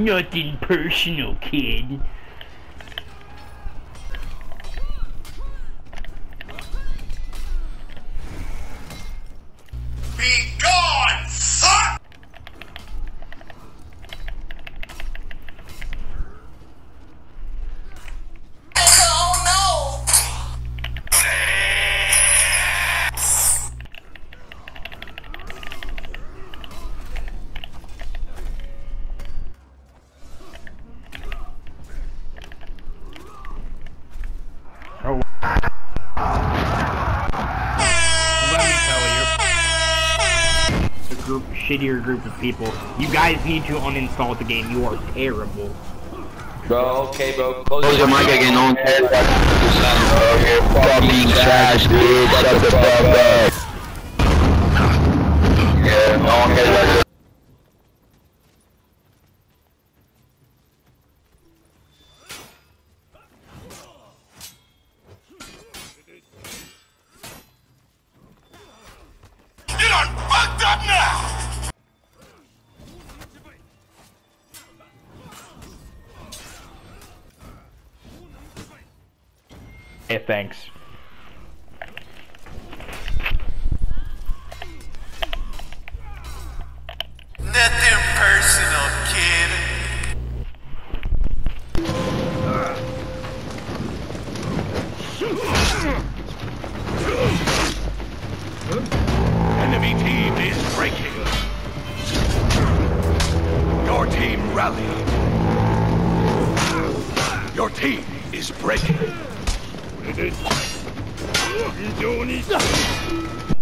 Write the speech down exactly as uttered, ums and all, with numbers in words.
Nothing personal, kid. Be gone, fuck! Oh no! Oh. Let me tell you. A group, shittier group of people. You guys need to uninstall the game. You are terrible. Bro, okay, bro. Close, Close your mic again, no one cares about you, bro. You're fucking trash, dude. Shut the fuck up. Yeah, no one cares about you. You done fucked up now! Hey, thanks. Nothing personal, kid. Enemy team is breaking. Your team rallied. Your team is breaking.